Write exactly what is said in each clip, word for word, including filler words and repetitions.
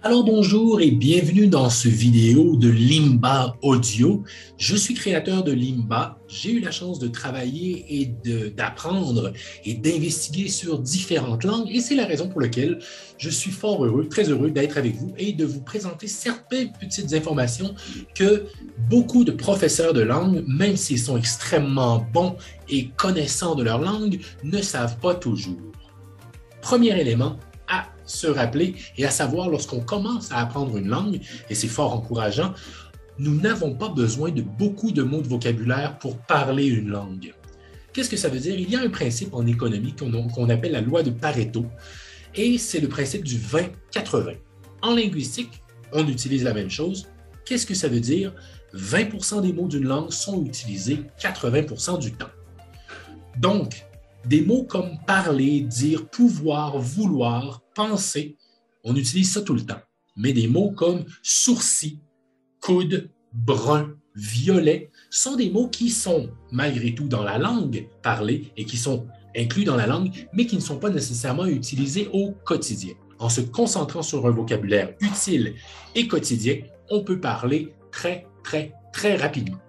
Alors bonjour et bienvenue dans ce vidéo de Limba Audio. Je suis créateur de Limba. J'ai eu la chance de travailler et d'apprendre et d'investiguer sur différentes langues et c'est la raison pour laquelle je suis fort heureux, très heureux d'être avec vous et de vous présenter certaines petites informations que beaucoup de professeurs de langue, même s'ils sont extrêmement bons et connaissants de leur langue, ne savent pas toujours. Premier élément à se rappeler et à savoir lorsqu'on commence à apprendre une langue, et c'est fort encourageant, nous n'avons pas besoin de beaucoup de mots de vocabulaire pour parler une langue. Qu'est-ce que ça veut dire? Il y a un principe en économie qu'on qu'on appelle la loi de Pareto, et c'est le principe du vingt quatre-vingt. En linguistique, on utilise la même chose. Qu'est-ce que ça veut dire? vingt pour cent des mots d'une langue sont utilisés quatre-vingts pour cent du temps. Donc, des mots comme parler, dire, pouvoir, vouloir, penser, on utilise ça tout le temps. Mais des mots comme sourcil, coude, brun, violet sont des mots qui sont malgré tout dans la langue parlée et qui sont inclus dans la langue, mais qui ne sont pas nécessairement utilisés au quotidien. En se concentrant sur un vocabulaire utile et quotidien, on peut parler très, très, très rapidement.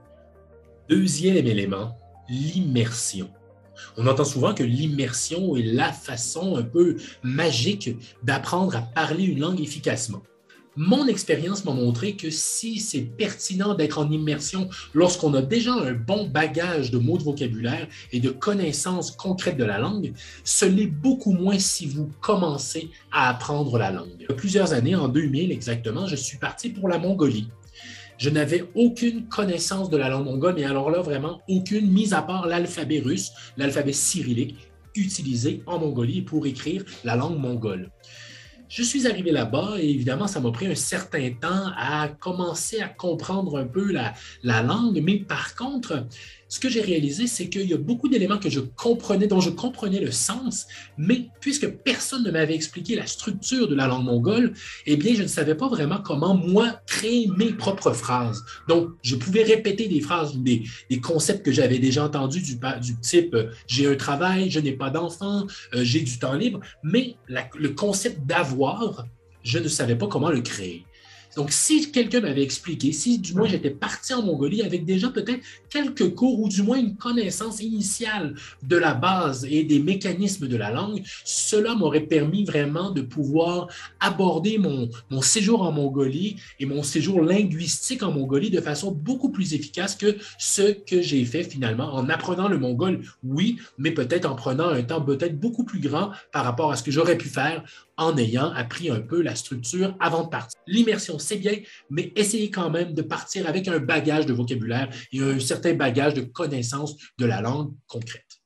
Deuxième élément, l'immersion. On entend souvent que l'immersion est la façon un peu magique d'apprendre à parler une langue efficacement. Mon expérience m'a montré que si c'est pertinent d'être en immersion lorsqu'on a déjà un bon bagage de mots de vocabulaire et de connaissances concrètes de la langue, ce l'est beaucoup moins si vous commencez à apprendre la langue. Il y a plusieurs années, en deux mille exactement, je suis parti pour la Mongolie. Je n'avais aucune connaissance de la langue mongole, mais alors là, vraiment aucune, mis à part l'alphabet russe, l'alphabet cyrillique, utilisé en Mongolie pour écrire la langue mongole. Je suis arrivé là-bas et évidemment, ça m'a pris un certain temps à commencer à comprendre un peu la, la langue, mais par contre, ce que j'ai réalisé, c'est qu'il y a beaucoup d'éléments que je comprenais, dont je comprenais le sens, mais puisque personne ne m'avait expliqué la structure de la langue mongole, eh bien, je ne savais pas vraiment comment, moi, créer mes propres phrases. Donc, je pouvais répéter des phrases ou des, des concepts que j'avais déjà entendus du, du type euh, « j'ai un travail, je n'ai pas d'enfant, euh, j'ai du temps libre », mais la, le concept d'avoir, je ne savais pas comment le créer. Donc, si quelqu'un m'avait expliqué, si du moins j'étais parti en Mongolie avec déjà peut-être quelques cours ou du moins une connaissance initiale de la base et des mécanismes de la langue, cela m'aurait permis vraiment de pouvoir aborder mon, mon séjour en Mongolie et mon séjour linguistique en Mongolie de façon beaucoup plus efficace que ce que j'ai fait finalement en apprenant le mongol, oui, mais peut-être en prenant un temps peut-être beaucoup plus grand par rapport à ce que j'aurais pu faire en ayant appris un peu la structure avant de partir. L'immersion, c'est bien, mais essayez quand même de partir avec un bagage de vocabulaire et un certain bagage de connaissances de la langue concrète.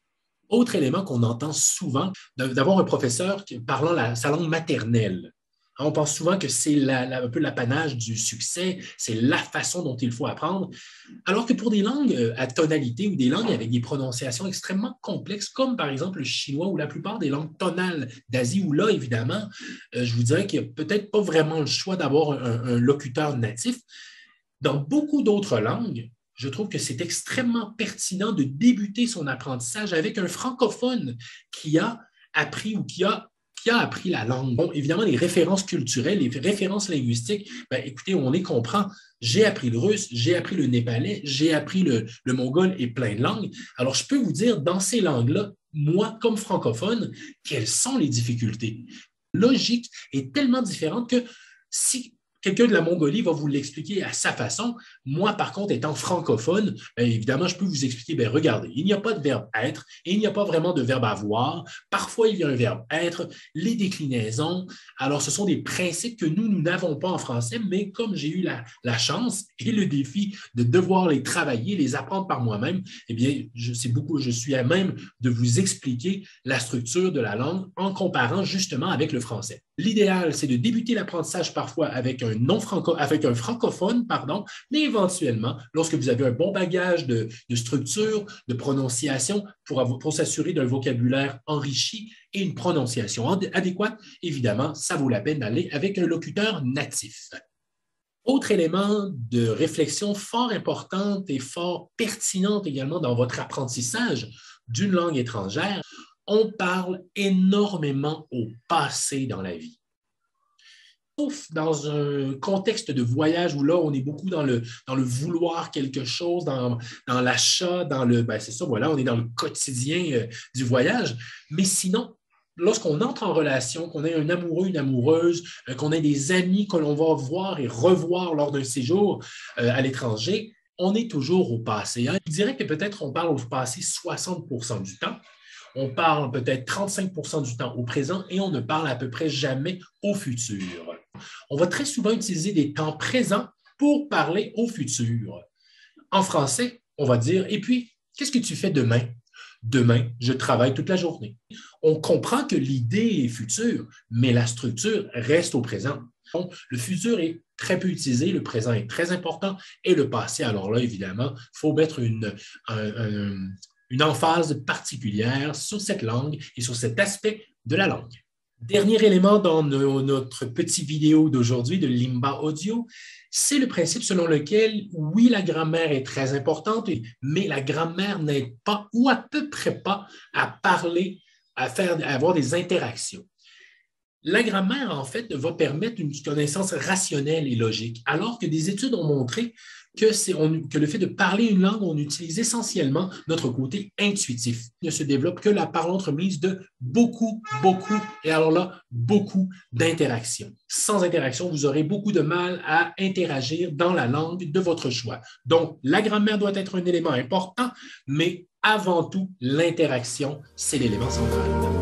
Autre élément qu'on entend souvent, d'avoir un professeur qui, parlant la, sa langue maternelle. On pense souvent que c'est la, la, un peu l'apanage du succès, c'est la façon dont il faut apprendre, alors que pour des langues à tonalité ou des langues avec des prononciations extrêmement complexes, comme par exemple le chinois ou la plupart des langues tonales d'Asie, où là, évidemment, je vous dirais qu'il n'y a peut-être pas vraiment le choix d'avoir un, un locuteur natif. Dans beaucoup d'autres langues, je trouve que c'est extrêmement pertinent de débuter son apprentissage avec un francophone qui a appris ou qui a qui a appris la langue. Bon, évidemment, les références culturelles, les références linguistiques, ben, écoutez, on les comprend. J'ai appris le russe, j'ai appris le népalais, j'ai appris le, le mongol et plein de langues. Alors, je peux vous dire, dans ces langues-là, moi, comme francophone, quelles sont les difficultés? La logique est tellement différente que si quelqu'un de la Mongolie va vous l'expliquer à sa façon. Moi, par contre, étant francophone, bien évidemment, je peux vous expliquer, bien, regardez, il n'y a pas de verbe être et il n'y a pas vraiment de verbe avoir. Parfois, il y a un verbe être, les déclinaisons. Alors, ce sont des principes que nous, nous n'avons pas en français, mais comme j'ai eu la, la chance et le défi de devoir les travailler, les apprendre par moi-même, eh bien, je, c'est beaucoup, je suis à même de vous expliquer la structure de la langue en comparant justement avec le français. L'idéal, c'est de débuter l'apprentissage parfois avec un non franco, avec un francophone, pardon, mais éventuellement, lorsque vous avez un bon bagage de, de structure, de prononciation, pour, avoir, pour s'assurer d'un vocabulaire enrichi et une prononciation adéquate, évidemment, ça vaut la peine d'aller avec un locuteur natif. Autre élément de réflexion fort importante et fort pertinente également dans votre apprentissage d'une langue étrangère, on parle énormément au passé dans la vie. Sauf dans un contexte de voyage où là, on est beaucoup dans le, dans le vouloir quelque chose, dans, dans l'achat, dans le, ben c'est ça, voilà, on est dans le quotidien euh, du voyage. Mais sinon, lorsqu'on entre en relation, qu'on ait un amoureux, une amoureuse, euh, qu'on ait des amis que l'on va voir et revoir lors d'un séjour euh, à l'étranger, on est toujours au passé. Hein. Je dirais que peut-être on parle au passé soixante pour cent du temps. On parle peut-être trente-cinq pour cent du temps au présent et on ne parle à peu près jamais au futur. On va très souvent utiliser des temps présents pour parler au futur. En français, on va dire « Et puis, qu'est-ce que tu fais demain? » Demain, je travaille toute la journée. On comprend que l'idée est future, mais la structure reste au présent. Donc, le futur est très peu utilisé, le présent est très important et le passé, alors là, évidemment, il faut mettre une, un, un, une emphase particulière sur cette langue et sur cet aspect de la langue. Dernier élément dans nos, notre petite vidéo d'aujourd'hui de Limba Audio, c'est le principe selon lequel, oui, la grammaire est très importante, mais la grammaire n'aide pas ou à peu près pas à parler, à, faire, à avoir des interactions. La grammaire, en fait, va permettre une connaissance rationnelle et logique, alors que des études ont montré que, c'est, on, que le fait de parler une langue, on utilise essentiellement notre côté intuitif. Il ne se développe que la par l'entremise de beaucoup, beaucoup, et alors là, beaucoup d'interactions. Sans interaction, vous aurez beaucoup de mal à interagir dans la langue de votre choix. Donc, la grammaire doit être un élément important, mais avant tout, l'interaction, c'est l'élément central.